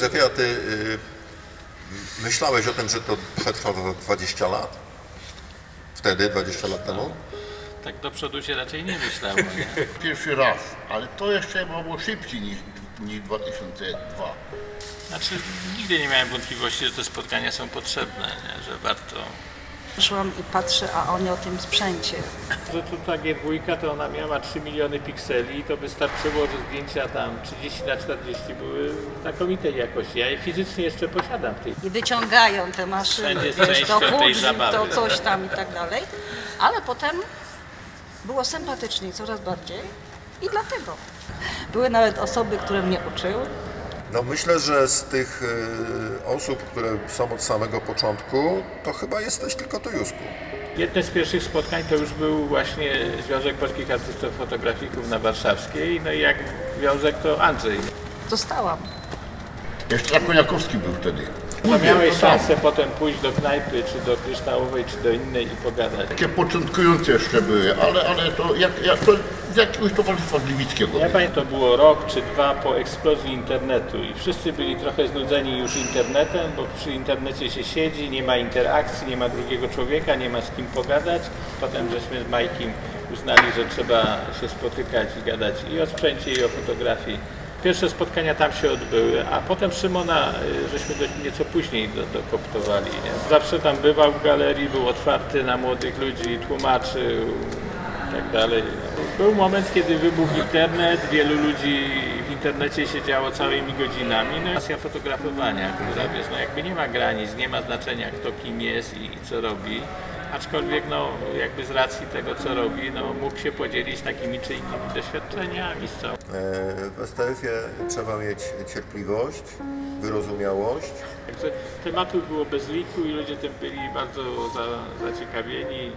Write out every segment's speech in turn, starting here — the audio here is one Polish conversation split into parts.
Józefie, a ty myślałeś o tym, że to przetrwa 20 lat? Wtedy, 20 lat temu? Tak do przodu się raczej nie myślało. Nie? Pierwszy raz, ale to jeszcze było szybciej niż 2002. Znaczy, nigdy nie miałem wątpliwości, że te spotkania są potrzebne, nie? Że warto. Szłam i patrzę, a oni o tym sprzęcie. Że tu ta G2 to ona miała 3 miliony pikseli i to wystarczyło, że zdjęcia tam 30×40 były znakomitej jakości. Ja je fizycznie jeszcze posiadam w tej. I wyciągają te maszyny, Jest wiesz, to częścią tej Fuji, zabawy. to coś tam i tak dalej. Ale potem było sympatyczniej coraz bardziej i dlatego. Były nawet osoby, które mnie uczyły. No myślę, że z tych osób, które są od samego początku, to chyba jesteś tylko ty, Józku. Jedne z pierwszych spotkań to już był właśnie Związek Polskich Artystów Fotografików na Warszawskiej, no i jak związek to Andrzej. Zostałam. Jeszcze Koniakowski był wtedy. To miałeś szansę potem pójść do knajpy, czy do Kryształowej, czy do innej i pogadać. Takie początkujące jeszcze były, ale to, to z jakiegoś towarzystwa gliwickiego. Ja pamiętam, to było rok czy dwa po eksplozji internetu i wszyscy byli trochę znudzeni już internetem, bo przy internecie się siedzi, nie ma interakcji, nie ma drugiego człowieka, nie ma z kim pogadać. Potem żeśmy z Majkiem uznali, że trzeba się spotykać i gadać i o sprzęcie, i o fotografii. Pierwsze spotkania tam się odbyły, a potem Szymona żeśmy dość nieco później dokoptowali. Nie? Zawsze tam bywał w galerii, był otwarty na młodych ludzi, tłumaczył i tak dalej. Był moment, kiedy wybuchł internet, wielu ludzi w internecie siedziało całymi godzinami. No i pasja fotografowania, która wiesz, no jakby nie ma granic, nie ma znaczenia kto kim jest i co robi. Aczkolwiek no, jakby z racji tego, co robi, no, mógł się podzielić takimi czy innymi doświadczeniami z całą. W STF-ie trzeba mieć cierpliwość, wyrozumiałość. Także tematów było bez liku i ludzie tym byli bardzo zaciekawieni.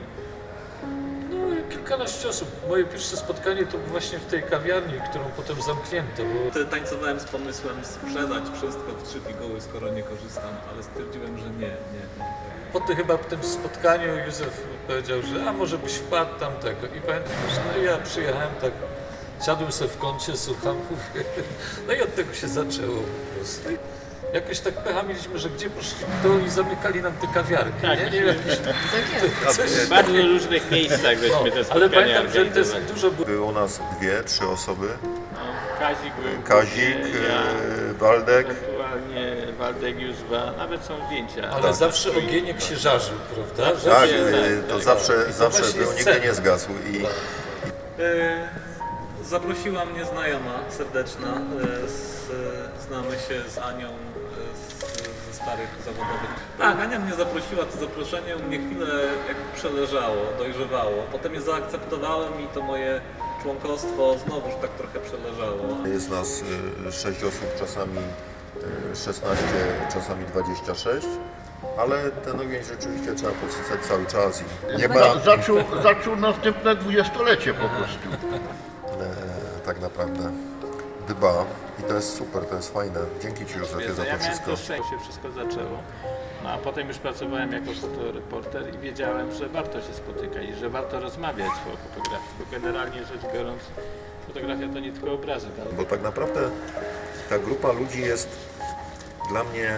No, kilkanaście osób. Moje pierwsze spotkanie to właśnie w tej kawiarni, którą potem zamknięto. Bo... Tańcowałem z pomysłem sprzedać wszystko w 3 piguły, skoro nie korzystam, ale stwierdziłem, że nie. Potem chyba po tym spotkaniu Józef powiedział, że a może byś wpadł tamtego. I pamiętam, że no ja przyjechałem tak, siadłem sobie w kącie, słucham, mówię. No i od tego się zaczęło po prostu. Jakoś tak pecha mieliśmy, że gdzie poszliśmy, to oni zamykali nam te kawiarki. Tak, nie wiem, w bardzo różnych miejscach żeśmy te spotkania ale pamiętam, że to jest dużo było. Było nas 2-3 osoby. No, Kazik był, Kazik, Waldek. ewentualnie Waldek, Józwa, nawet są zdjęcia. Ale zawsze ogieniek się żarzył, prawda? Tak, to tak. zawsze właśnie był, jest nigdy cel. nie zgasł. Zaprosiła mnie znajoma serdeczna, znamy się z Anią ze starych zawodowych. Tak, Ania mnie zaprosiła, to zaproszenie u mnie chwilę jakby przeleżało, dojrzewało. Potem je zaakceptowałem i to moje członkostwo znowuż tak trochę przeleżało. Jest nas 6 osób, czasami 16, czasami 26. Ale ten ogień rzeczywiście trzeba podsycać cały czas i nie ma Zaczął następne 20-lecie po prostu. tak naprawdę dba i to jest super, to jest fajne. Dzięki Ci, Józefie, za Ja to miałem wszystko. to szczęście, się wszystko zaczęło. No a potem już pracowałem jako fotoreporter i wiedziałem, że warto się spotykać i że warto rozmawiać o fotografii, bo generalnie rzecz biorąc fotografia to nie tylko obrazek. Ale... Bo tak naprawdę ta grupa ludzi jest dla mnie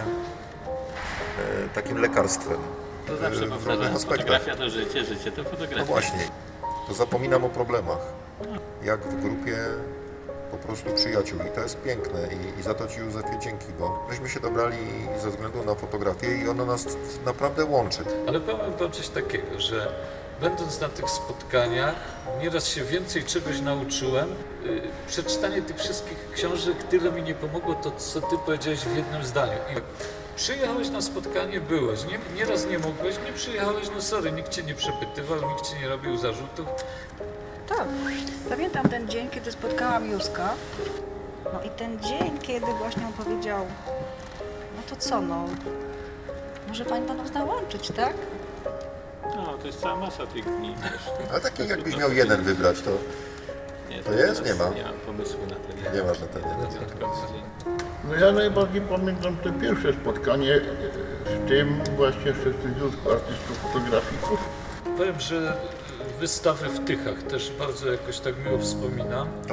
takim lekarstwem. To zawsze w powtarzam, różnych aspektach. fotografia to życie, życie to fotografia. No właśnie, to zapominam o problemach. Jak w grupie po prostu przyjaciół i to jest piękne i za to Ci, Józefie, dzięki, bo myśmy się dobrali ze względu na fotografię i ona nas naprawdę łączy. Ale powiem wam coś takiego, że będąc na tych spotkaniach, nieraz się więcej czegoś nauczyłem. Przeczytanie tych wszystkich książek tyle mi nie pomogło, to co ty powiedziałeś w jednym zdaniu. I przyjechałeś na spotkanie, byłeś, nieraz nie mogłeś, nie przyjechałeś, no sorry, nikt cię nie przepytywał, nikt ci nie robił zarzutów. Tak. Pamiętam ten dzień, kiedy spotkałam Józka. No i ten dzień, kiedy gość nam powiedział, no to co, no, może pani do nas dołączyć, tak? No, to jest cała masa tych dni. Ale taki jakbyś miał jeden wybrać, to Nie, To jest? Nie ma. Nie mam pomysłu na ten. nie masz na ten jeden. Wyjątkowy dzień. No ja najbardziej pamiętam to pierwsze spotkanie z tym właśnie z Związku Artystów Fotografików. Powiem, że wystawy w Tychach też bardzo jakoś tak miło wspominam. To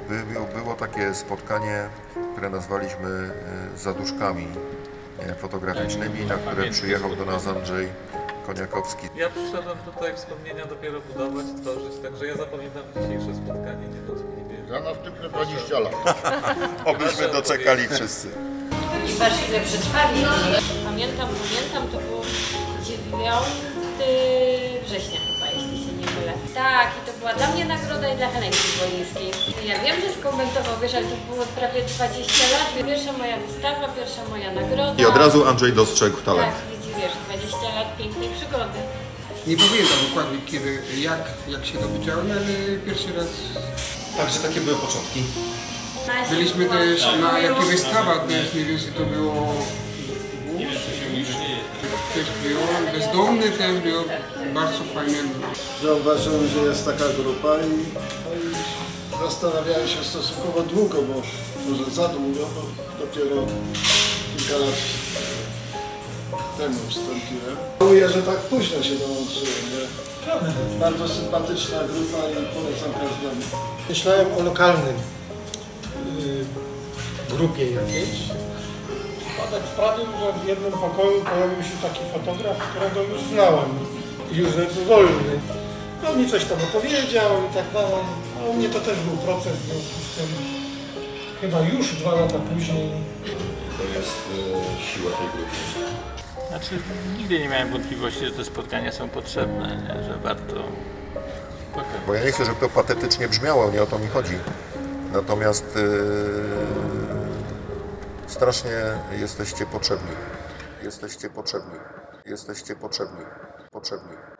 Było takie spotkanie, które nazwaliśmy zaduszkami fotograficznymi, na które przyjechał do nas Andrzej Koniakowski. Ja przyszedłem tutaj wspomnienia dopiero budować, tworzyć, także ja zapamiętam dzisiejsze spotkanie niewątpliwie. Za następne 20 lat. Obyśmy doczekali wszyscy. I patrz, ile przetrwali. Pamiętam, to był 9 września chyba, jeśli się nie mylę. Tak, i to była dla mnie nagroda i dla Helenki Wolińskiej. Ja wiem, że skomentował, wiesz, ale to było prawie 20 lat. Pierwsza moja wystawa, pierwsza moja nagroda. I od razu Andrzej dostrzegł talent. Tak, wiesz, 20 lat pięknej przygody. Nie pamiętam dokładnie kiedy, jak się dowiedziałem, ale pierwszy raz. Także takie były początki. Byliśmy też na jakichś wystawach, też nie wiem, czy to było. Nie wiem, co się już dzieje. Też było, bezdomny też było, bardzo fajne. Zauważyłem, że jest taka grupa i zastanawiałem się stosunkowo długo, bo może za długo, bo dopiero kilka lat temu wstąpiłem. Żałuję, że tak późno się dołączyłem. Nie? Bardzo sympatyczna grupa i polecam każdemu. Myślałem o lokalnym grupie jakiejś. A tak sprawił, że w jednym pokoju pojawił się taki fotograf, którego już znałem. Józef Wolny. No mi coś tam opowiedział i tak dalej. A u mnie to też był proces, w związku z tym chyba już 2 lata później. To jest siła tej grupy. Znaczy, nigdy nie miałem wątpliwości, że te spotkania są potrzebne, nie? Że warto spotkać. Bo ja nie chcę, żeby to patetycznie brzmiało, nie o to mi chodzi. Natomiast strasznie jesteście potrzebni. Jesteście potrzebni. Jesteście potrzebni. Potrzebni.